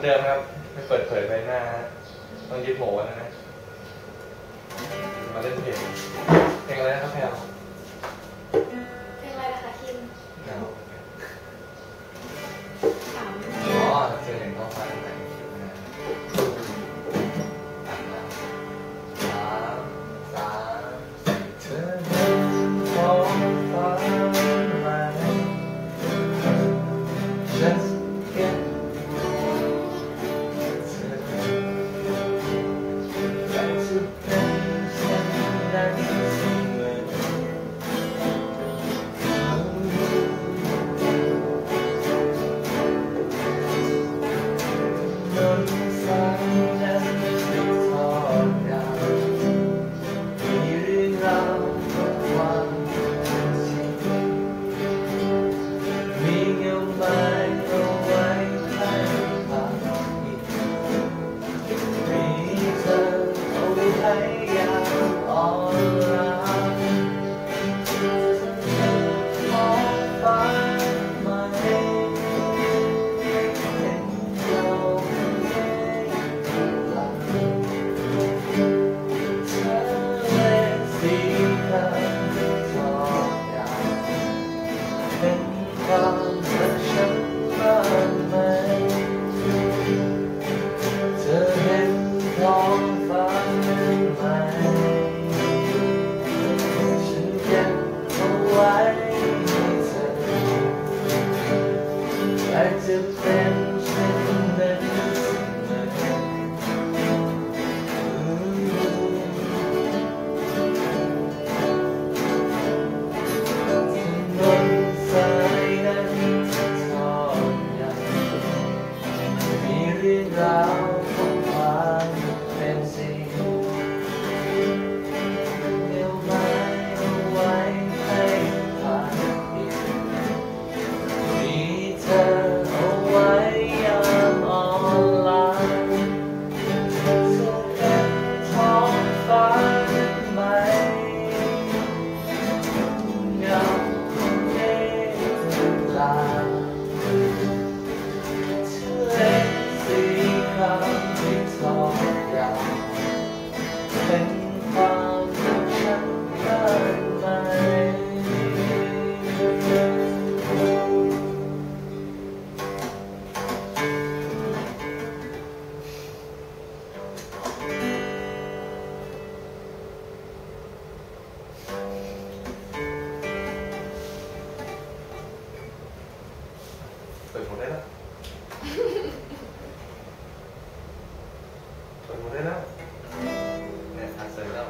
เดิมครับไม่เปิดเผยใบหน้าต้องยึดโหนะนะมาเล่นเพลงอะไรนะครับแพลวเพลงอะไรนะคะคิมอ๋อเจอเห็นท้องฟ้าตั้งแต่เธอเห็นท้องฟ้าไหม Just getเปิดหมดได้แล้วเปิดหมดได้แล้วเนี่ยอัดเสร็จแล้ว